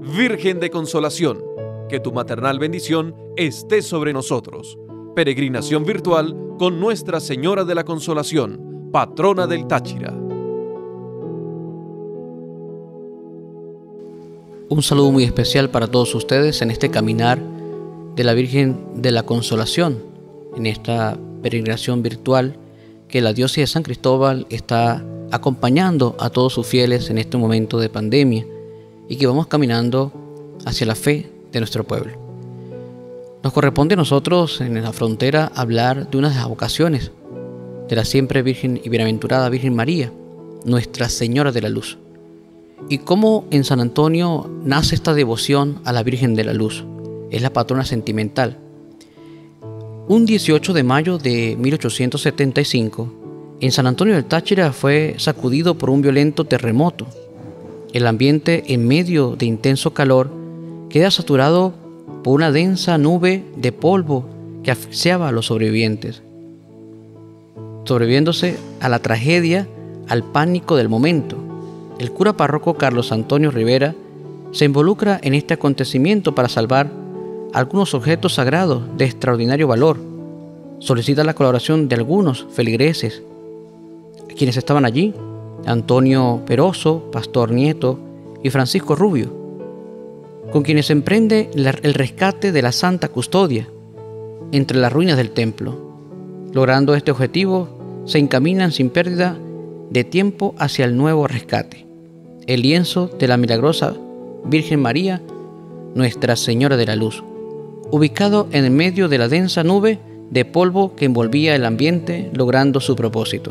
Virgen de Consolación, que tu maternal bendición esté sobre nosotros. Peregrinación virtual con Nuestra Señora de la Consolación, patrona del Táchira. Un saludo muy especial para todos ustedes en este caminar de la Virgen de la Consolación, en esta peregrinación virtual que la Diócesis de San Cristóbal está acompañando a todos sus fieles en este momento de pandemia y que vamos caminando hacia la fe de nuestro pueblo. Nos corresponde a nosotros en la frontera hablar de una de las vocaciones de la siempre Virgen y Bienaventurada Virgen María, Nuestra Señora de la Luz. Y cómo en San Antonio nace esta devoción a la Virgen de la Luz. Es la patrona sentimental. Un 18 de mayo de 1875, en San Antonio del Táchira fue sacudido por un violento terremoto. El ambiente, en medio de intenso calor, queda saturado por una densa nube de polvo que asfixiaba a los sobrevivientes, sobreviviéndose a la tragedia, al pánico del momento. El cura párroco Carlos Antonio Rivera se involucra en este acontecimiento para salvar algunos objetos sagrados de extraordinario valor. Solicita la colaboración de algunos feligreses, quienes estaban allí: Antonio Peroso, Pastor Nieto y Francisco Rubio, con quienes emprende el rescate de la Santa Custodia entre las ruinas del templo. Logrando este objetivo, se encaminan sin pérdida de tiempo hacia el nuevo rescate, el lienzo de la milagrosa Virgen María, Nuestra Señora de la Luz, ubicado en el medio de la densa nube de polvo que envolvía el ambiente, logrando su propósito.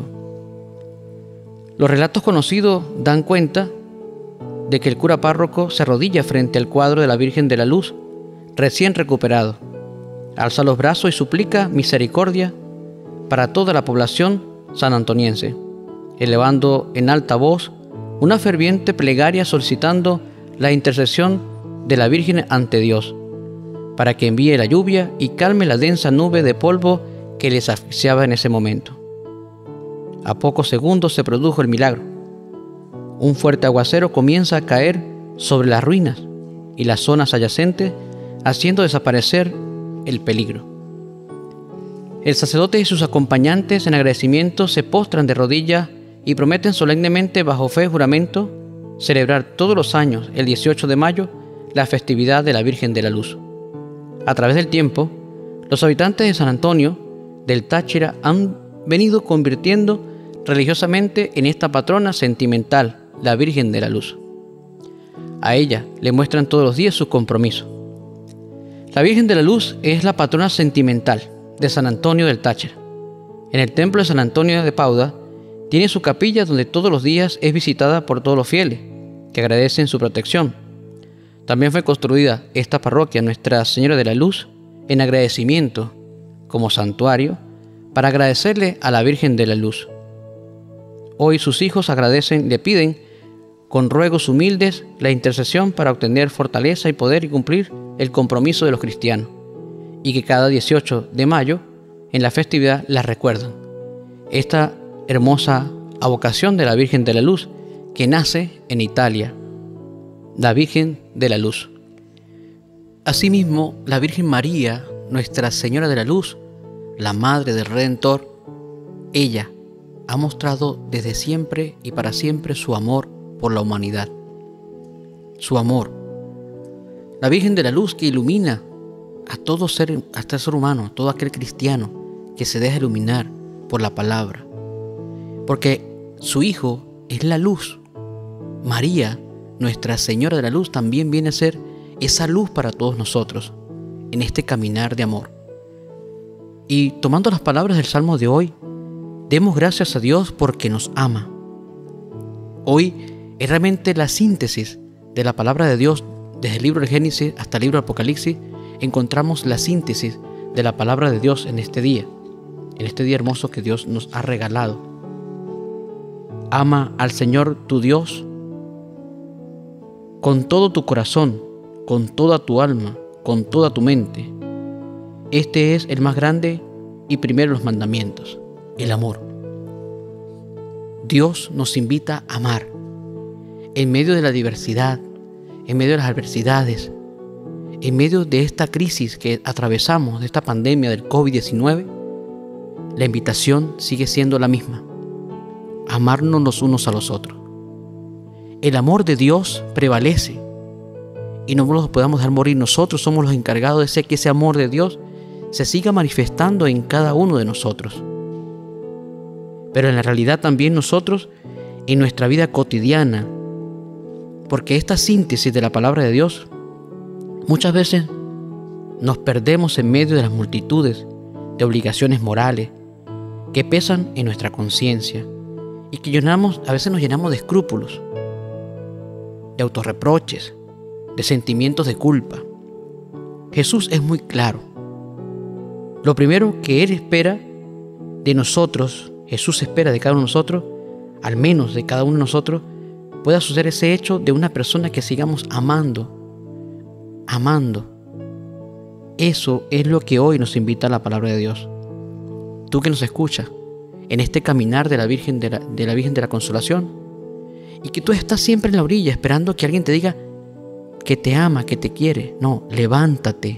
Los relatos conocidos dan cuenta de que el cura párroco se arrodilla frente al cuadro de la Virgen de la Luz, recién recuperado, alza los brazos y suplica misericordia para toda la población sanantoniense, elevando en alta voz una ferviente plegaria solicitando la intercesión de la Virgen ante Dios, para que envíe la lluvia y calme la densa nube de polvo que les asfixiaba en ese momento. A pocos segundos se produjo el milagro. Un fuerte aguacero comienza a caer sobre las ruinas y las zonas adyacentes, haciendo desaparecer el peligro. El sacerdote y sus acompañantes, en agradecimiento, se postran de rodillas y prometen solemnemente, bajo fe y juramento, celebrar todos los años, el 18 de mayo, la festividad de la Virgen de la Luz. A través del tiempo, los habitantes de San Antonio del Táchira han venido convirtiendo religiosamente en esta patrona sentimental, la Virgen de la Luz. A ella le muestran todos los días su compromiso. La Virgen de la Luz es la patrona sentimental de San Antonio del Táchira. En el templo de San Antonio de Pauda tiene su capilla donde todos los días es visitada por todos los fieles, que agradecen su protección. También fue construida esta parroquia Nuestra Señora de la Luz en agradecimiento como santuario para agradecerle a la Virgen de la Luz. Hoy sus hijos agradecen, le piden con ruegos humildes la intercesión para obtener fortaleza y poder y cumplir el compromiso de los cristianos, y que cada 18 de mayo en la festividad la recuerdan. Esta hermosa avocación de la Virgen de la Luz que nace en Italia, la Virgen de la Luz. Asimismo, la Virgen María, Nuestra Señora de la Luz, la Madre del Redentor, ella ha mostrado desde siempre y para siempre su amor por la humanidad. Su amor. La Virgen de la Luz que ilumina a todo ser humano, todo aquel cristiano que se deja iluminar por la palabra. Porque su Hijo es la luz. María, Nuestra Señora de la Luz, también viene a ser esa luz para todos nosotros en este caminar de amor. Y tomando las palabras del Salmo de hoy, demos gracias a Dios porque nos ama. Hoy es realmente la síntesis de la palabra de Dios, desde el libro del Génesis hasta el libro del Apocalipsis. Encontramos la síntesis de la palabra de Dios en este día hermoso que Dios nos ha regalado. Ama al Señor tu Dios con todo tu corazón, con toda tu alma, con toda tu mente. Este es el más grande y primero de los mandamientos, el amor. Dios nos invita a amar en medio de la diversidad, en medio de las adversidades, en medio de esta crisis que atravesamos, de esta pandemia del COVID-19, la invitación sigue siendo la misma: amarnos los unos a los otros. El amor de Dios prevalece y no nos podamos dejar morir. Nosotros somos los encargados de hacer que ese amor de Dios se siga manifestando en cada uno de nosotros. Pero en la realidad también nosotros, en nuestra vida cotidiana, porque esta síntesis de la palabra de Dios, muchas veces nos perdemos en medio de las multitudes de obligaciones morales que pesan en nuestra conciencia y que a veces nos llenamos de escrúpulos, de autorreproches, de sentimientos de culpa. Jesús es muy claro. Lo primero que Él espera de nosotros, Jesús espera de cada uno de nosotros, al menos de cada uno de nosotros, pueda suceder ese hecho de una persona que sigamos amando. Eso es lo que hoy nos invita la palabra de Dios. Tú que nos escuchas en este caminar de la Virgen de la Consolación, y que tú estás siempre en la orilla esperando que alguien te diga que te ama, que te quiere. No, levántate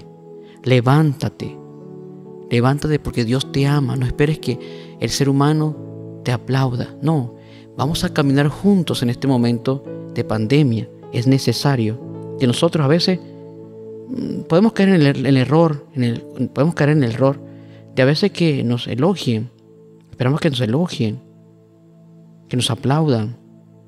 porque Dios te ama. No esperes que el ser humano te aplauda. No, vamos a caminar juntos en este momento de pandemia. Es necesario que nosotros a veces podemos caer en el error de a veces que nos elogien. Esperamos que nos elogien, que nos aplaudan.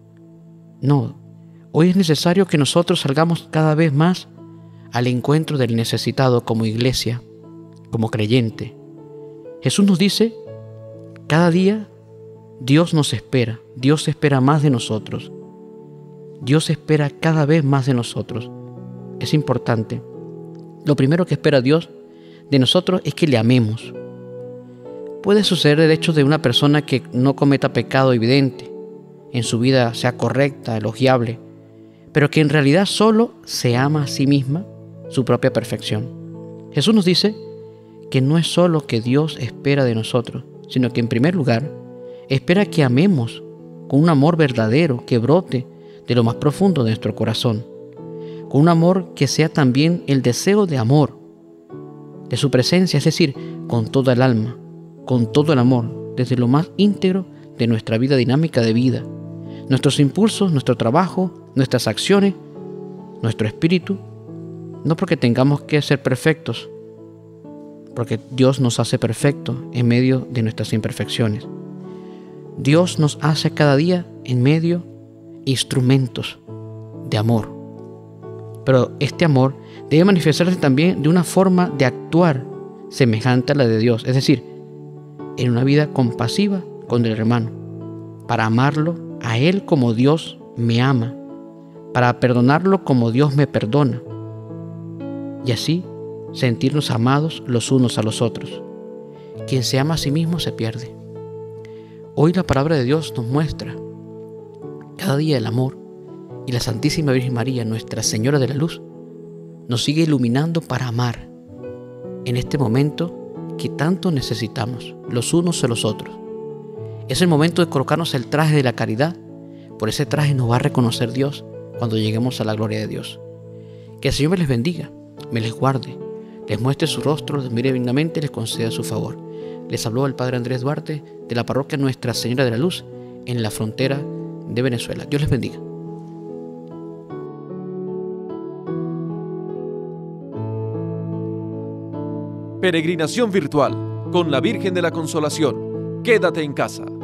No, hoy es necesario que nosotros salgamos cada vez más al encuentro del necesitado como iglesia, como creyente. Jesús nos dice, cada día Dios nos espera. Dios espera más de nosotros. Dios espera cada vez más de nosotros. Es importante. Lo primero que espera Dios de nosotros es que le amemos. Puede suceder el hecho de una persona que no cometa pecado evidente, en su vida sea correcta, elogiable, pero que en realidad solo se ama a sí misma, su propia perfección. Jesús nos dice que no es solo que Dios espera de nosotros, sino que en primer lugar espera que amemos con un amor verdadero que brote de lo más profundo de nuestro corazón, con un amor que sea también el deseo de amor, de su presencia, es decir, con toda el alma, con todo el amor, desde lo más íntegro de nuestra vida dinámica de vida, nuestros impulsos, nuestro trabajo, nuestras acciones, nuestro espíritu, no porque tengamos que ser perfectos, porque Dios nos hace perfectos en medio de nuestras imperfecciones. Dios nos hace cada día en medio instrumentos de amor. Pero este amor debe manifestarse también de una forma de actuar semejante a la de Dios, es decir, en una vida compasiva con el hermano, para amarlo a Él como Dios me ama, para perdonarlo como Dios me perdona, y así sentirnos amados los unos a los otros. Quien se ama a sí mismo se pierde. Hoy la palabra de Dios nos muestra cada día el amor, y la Santísima Virgen María, Nuestra Señora de la Luz, nos sigue iluminando para amar en este momento que tanto necesitamos los unos a los otros. Es el momento de colocarnos el traje de la caridad. Por ese traje nos va a reconocer Dios cuando lleguemos a la gloria de Dios. Que el Señor me les bendiga, me les guarde, les muestre su rostro, les mire dignamente y les conceda su favor. Les habló el Padre Andrés Duarte de la parroquia Nuestra Señora de la Luz en la frontera de Venezuela. Dios les bendiga. Peregrinación virtual con la Virgen de la Consolación. Quédate en casa.